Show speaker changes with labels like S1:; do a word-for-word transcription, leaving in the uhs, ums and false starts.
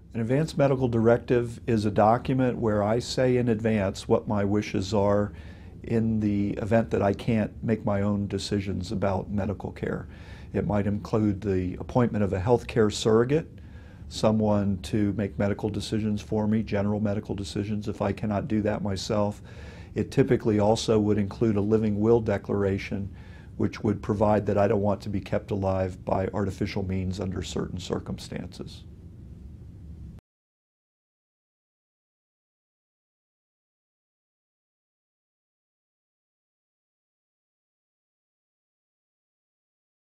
S1: An advance medical directive is a document where I say in advance what my wishes are in the event that I can't make my own decisions about medical care. It might include the appointment of a healthcare surrogate, someone to make medical decisions for me, general medical decisions if I cannot do that myself. It typically also would include a living will declaration, which would provide that I don't want to be kept alive by artificial means under certain circumstances.